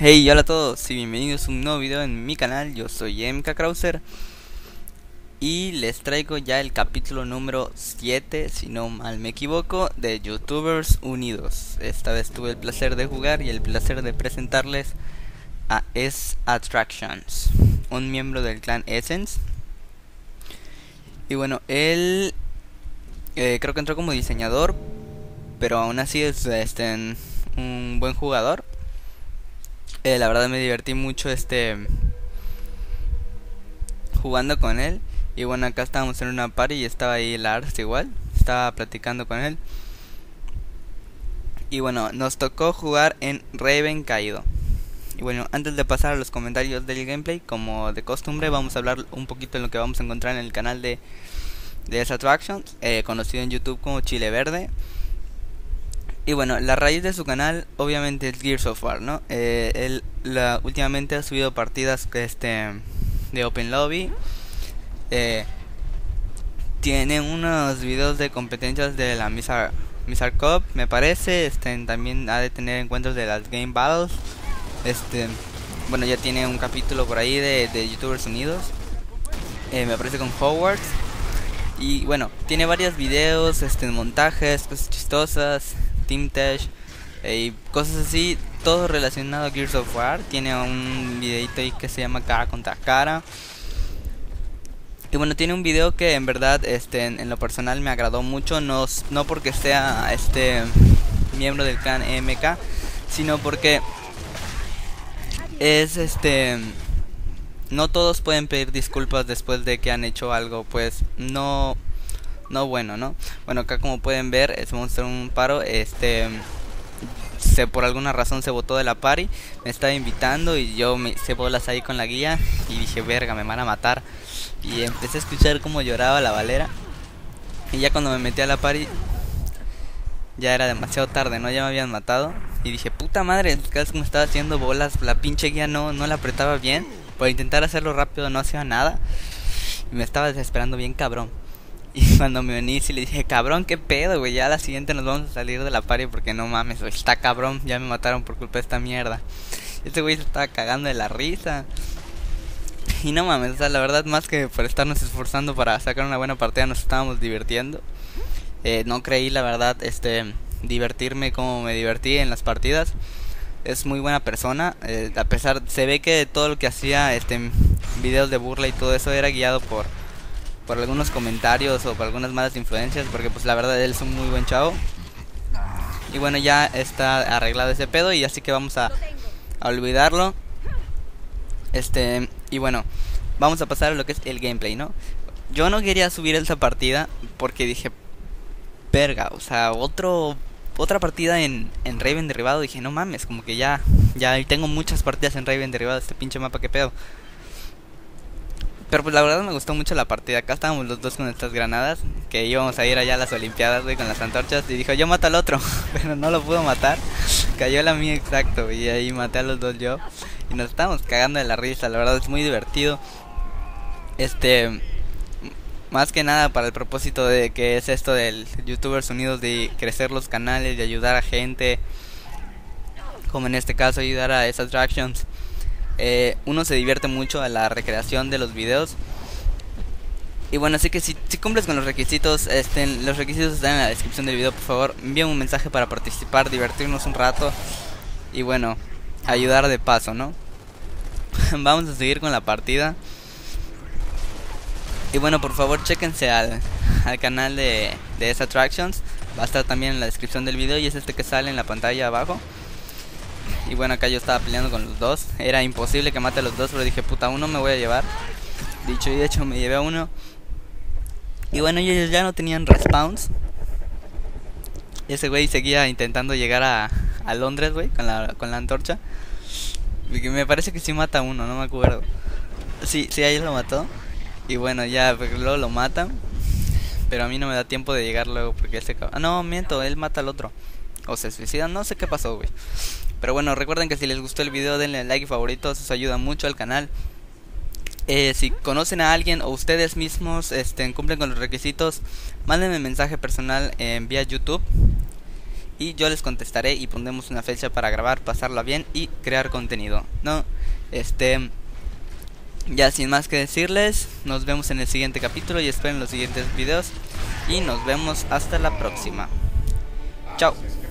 Hey, hola a todos y bienvenidos a un nuevo video en mi canal. Yo soy MK Krauser y les traigo ya el capítulo número 7, si no mal me equivoco, de YouTubers Unidos. Esta vez tuve el placer de jugar y el placer de presentarles a S-Attractions, un miembro del clan Essence. Y bueno, él creo que entró como diseñador, pero aún así es un buen jugador. La verdad me divertí mucho jugando con él. Y bueno, acá estábamos en una party y estaba ahí Lars igual. Estaba platicando con él. Y bueno, nos tocó jugar en Raven Caído. Y bueno, antes de pasar a los comentarios del gameplay, como de costumbre, vamos a hablar un poquito de lo que vamos a encontrar en el canal de S-Attractions, conocido en YouTube como Chile Verde. Y bueno, la raíz de su canal obviamente es Gears of War, ¿no? Él últimamente ha subido partidas de Open Lobby. Tiene unos videos de competencias de la Mizar Cup, me parece. También ha de tener encuentros de las Game Battles. Bueno, ya tiene un capítulo por ahí de YouTubers Unidos. Me parece con Hogwarts. Y bueno, tiene varios videos, montajes, cosas chistosas, Team Tech y cosas así, todo relacionado a Gears of War. Tiene un videito ahí que se llama Cara contra Cara. Y bueno, tiene un video que en verdad en lo personal me agradó mucho, no porque sea miembro del clan MK, sino porque es no todos pueden pedir disculpas después de que han hecho algo pues no bueno, ¿no? Bueno, acá como pueden ver, es Monster un paro, por alguna razón se botó de la party, me estaba invitando y yo me hice bolas ahí con la guía y dije, verga, me van a matar. Y empecé a escuchar cómo lloraba la Valera. Y ya cuando me metí a la party ya era demasiado tarde, ¿no? Ya me habían matado. Y dije, puta madre, cada vez que me estaba haciendo bolas, la pinche guía no la apretaba bien. Por intentar hacerlo rápido no hacía nada. Y me estaba desesperando bien cabrón. Y cuando me uní sí le dije, cabrón, qué pedo, güey, ya a la siguiente nos vamos a salir de la party porque no mames, güey, está cabrón, ya me mataron por culpa de esta mierda. Este güey se estaba cagando de la risa. Y no mames, o sea, la verdad, más que por estarnos esforzando para sacar una buena partida, nos estábamos divirtiendo. No creí, la verdad, divertirme como me divertí en las partidas. Es muy buena persona, a pesar, se ve que todo lo que hacía, videos de burla y todo eso era guiado por algunos comentarios o por algunas malas influencias, porque pues la verdad él es un muy buen chavo. Y bueno, ya está arreglado ese pedo y así que vamos a olvidarlo. Y bueno, vamos a pasar a lo que es el gameplay, ¿no? Yo no quería subir esa partida porque dije, verga, o sea, otra partida en Raven derribado. Dije, no mames, como que ya tengo muchas partidas en Raven derribado, este pinche mapa, que pedo. Pero pues la verdad me gustó mucho la partida. Acá estábamos los dos con estas granadas, que íbamos a ir allá a las olimpiadas, güey, con las antorchas. Y dijo, yo mato al otro, pero no lo pudo matar. Cayó la mía exacto, y ahí maté a los dos yo. Y nos estábamos cagando de la risa, la verdad es muy divertido. Más que nada para el propósito de que es esto del YouTubers Unidos, de crecer los canales, de ayudar a gente, como en este caso ayudar a S-Attractions. Uno se divierte mucho a la recreación de los videos. Y bueno, así que si cumples con los requisitos, los requisitos están en la descripción del video. Por favor, envíame un mensaje para participar, divertirnos un rato y bueno, ayudar de paso, ¿no? Vamos a seguir con la partida. Y bueno, por favor, chéquense al canal de S-Attractions. Va a estar también en la descripción del video y es que sale en la pantalla abajo. Y bueno, acá yo estaba peleando con los dos. Era imposible que mate a los dos, pero dije, puta, uno me voy a llevar. Dicho y hecho, me llevé a uno. Y bueno, ellos ya no tenían respawns. Ese güey seguía intentando llegar a Londres, güey, con la antorcha. Y me parece que sí mata a uno, no me acuerdo. Sí, ahí lo mató. Y bueno, ya luego lo matan. Pero a mí no me da tiempo de llegar luego porque él se... Ah, no, miento, él mata al otro. O se suicida, no sé qué pasó, güey. Pero bueno, recuerden que si les gustó el video denle like y favoritos, eso ayuda mucho al canal. Si conocen a alguien o ustedes mismos cumplen con los requisitos, mándenme mensaje personal vía YouTube y yo les contestaré y pondremos una fecha para grabar, pasarla bien y crear contenido, ¿no? Ya sin más que decirles, nos vemos en el siguiente capítulo y esperen los siguientes videos y nos vemos hasta la próxima. Chao.